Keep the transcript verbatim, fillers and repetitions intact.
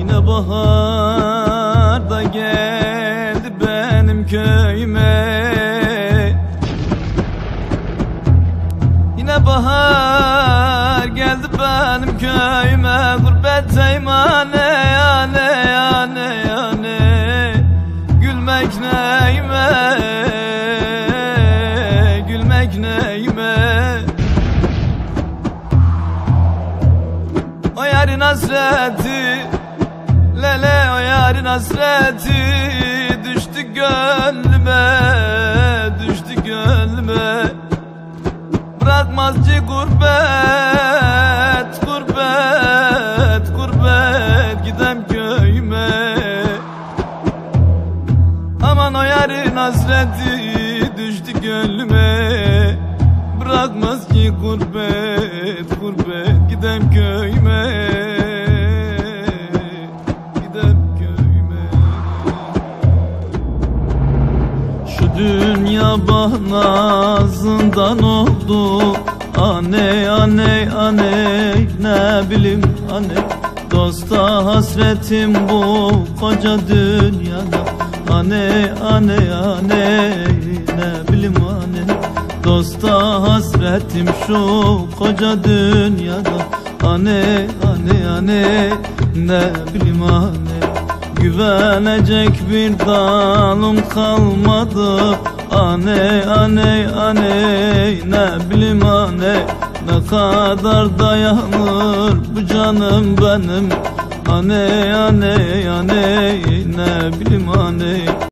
Yine bahar da geldi benim köyüme. Yine bahar geldi benim köyüme. Gurbet eymane yane yane yane. Gülmek neyime, gülmek neyime. O yarın hasreti, lele o yarın hasreti düştü gönlüme, düştü gönlüme. Bırakmazcı gurbet, gurbet, gurbet gidem köyüme. Aman o yarın hasreti düştü gönlüme. Bırakmaz ki gurbet, gurbet gidem köyüme. Dünya bahnasından oldu. Aney aney aney, ne bileyim aney. Dosta hasretim bu koca dünyada. Aney aney aney, ne bileyim aney. Dosta hasretim şu koca dünyada. Aney aney aney, ne bileyim aney. Güvenecek bir dalım kalmadı. Aney aney aney, ne bileyim aney. Ne kadar dayanır bu canım benim. Aney aney aney, ne bileyim aney.